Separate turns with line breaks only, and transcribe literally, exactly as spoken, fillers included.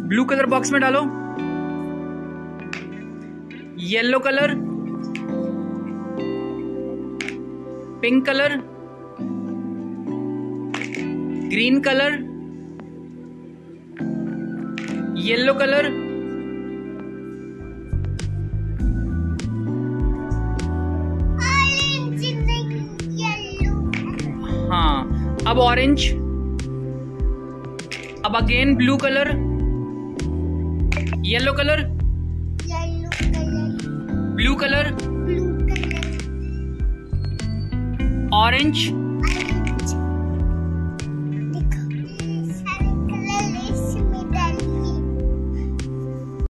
Blue colour box में डालो। Yellow colour, pink colour, green colour, yellow colour, हाँ अब ऑरेंज, अब again blue colour, yellow colour,
yellow colour,
blue colour,
blue colour,
orange,
orange,